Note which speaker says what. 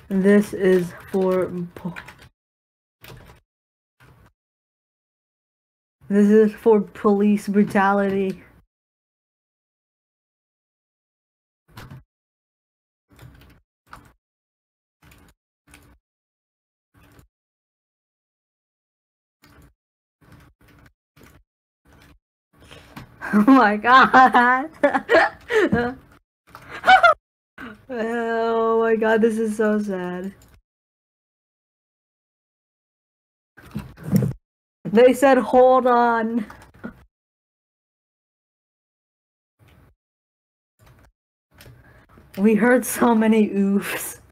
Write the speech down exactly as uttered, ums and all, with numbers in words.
Speaker 1: This is for... This is for police brutality. Oh my god. Oh my god, this is so sad. They said, hold on. We heard so many oofs.